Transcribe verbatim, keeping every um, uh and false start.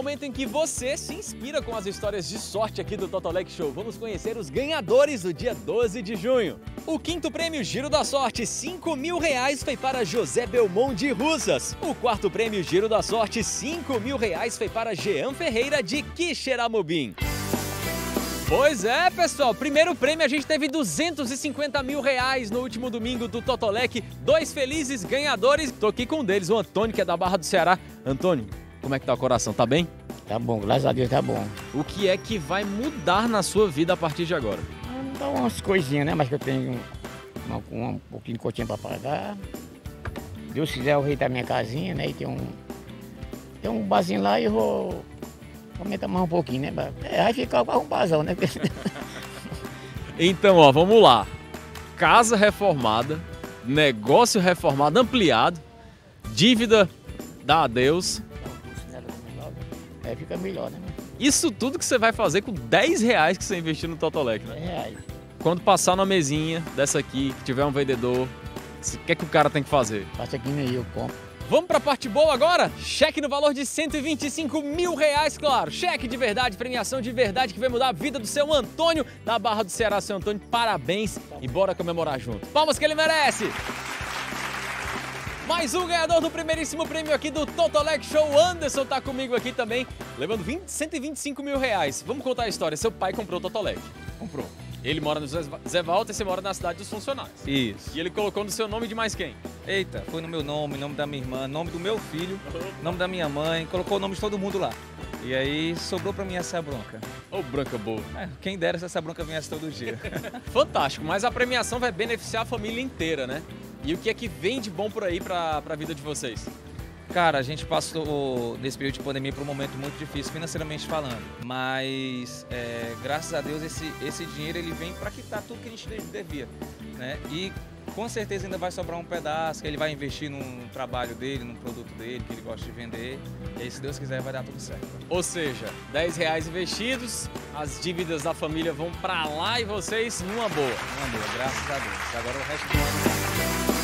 momento em que você se inspira com as histórias de sorte aqui do Totolec Show. Vamos conhecer os ganhadores do dia doze de junho. O quinto prêmio Giro da Sorte, cinco mil reais, foi para José Belmont de Russas. O quarto prêmio Giro da Sorte, cinco mil reais, foi para Jean Ferreira de Quixeramobim. Pois é, pessoal, primeiro prêmio a gente teve duzentos e cinquenta mil reais no último domingo do Totolec. Dois felizes ganhadores. Tô aqui com um deles, o Antônio, que é da Barra do Ceará. Antônio, como é que tá o coração? Tá bem? Tá bom, graças a Deus tá bom. O que é que vai mudar na sua vida a partir de agora? Dá umas coisinhas, né? Mas que eu tenho uma, uma, um pouquinho de cotinha pra pagar. Deus quiser, eu reitar minha casinha, né? E tem um, tem um barzinho lá e eu vou aumentar mais um pouquinho, né? É, vai ficar com um bazão, né? Então, ó, vamos lá. Casa reformada, negócio reformado, ampliado, dívida dá adeus. É, fica melhor, né? Isso tudo que você vai fazer com dez reais que você investiu no Totolec, né? dez reais. Quando passar numa mesinha dessa aqui, que tiver um vendedor, o que é que o cara tem que fazer? Passa aqui nem eu compro. Vamos pra parte boa agora? Cheque no valor de cento e vinte e cinco mil reais, claro. Cheque de verdade, premiação de verdade que vai mudar a vida do seu Antônio da Barra do Ceará. Seu Antônio, parabéns e bora comemorar junto. Palmas que ele merece! Mais um ganhador do primeiríssimo prêmio aqui do Totolec Show. Anderson tá comigo aqui também, levando cento e vinte e cinco mil reais. Vamos contar a história. Seu pai comprou o Totolec. Comprou. Ele mora no Zé Walter e você mora na cidade dos funcionários. Isso. E ele colocou no seu nome de mais quem? Eita, foi no meu nome, nome da minha irmã, nome do meu filho, nome da minha mãe, colocou o nome de todo mundo lá. E aí sobrou pra mim essa bronca. Ô, branca boa. É, quem dera se essa bronca viesse todo dia. Fantástico, mas a premiação vai beneficiar a família inteira, né? E o que é que vem de bom por aí pra, pra vida de vocês? Cara, a gente passou nesse período de pandemia por um momento muito difícil financeiramente falando, mas é, graças a Deus esse, esse dinheiro ele vem para quitar tudo que a gente devia, né? E com certeza ainda vai sobrar um pedaço que ele vai investir num trabalho dele, num produto dele que ele gosta de vender, e aí se Deus quiser vai dar tudo certo. Ou seja, dez reais investidos, as dívidas da família vão para lá e vocês numa boa. Numa boa, graças a Deus. Agora o resto do ano...